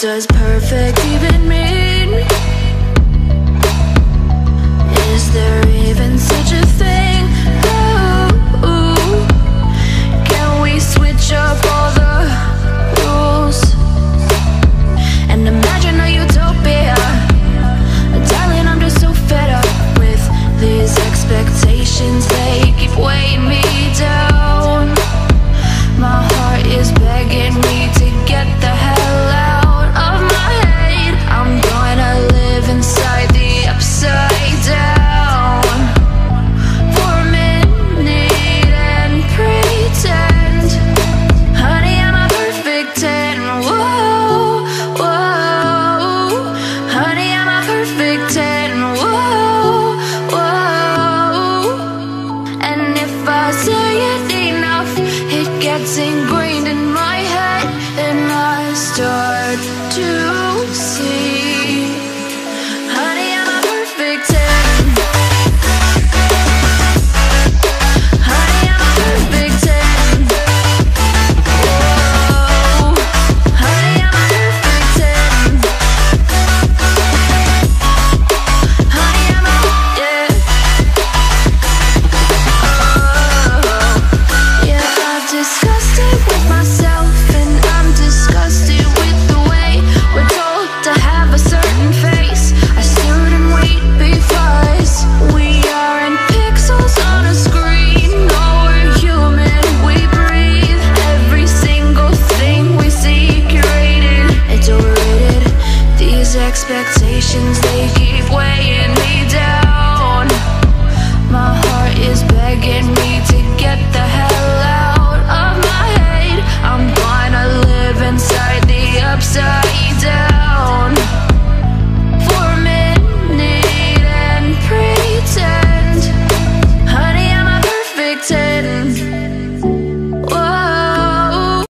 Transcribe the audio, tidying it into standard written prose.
does perfect even mean? Is there even such a thing? Ooh, can we switch up all the rules and imagine a utopia? Darling, I'm just so fed up with these expectations. They keep weighing me down. My heart is begging me to get the hell out of my head. I'm gonna live inside the upside down for a minute and pretend, honey, I'm a perfect 10. Whoa, whoa, honey, I'm a perfect 10. Whoa, whoa, and if I say it enough, it gets ingrained.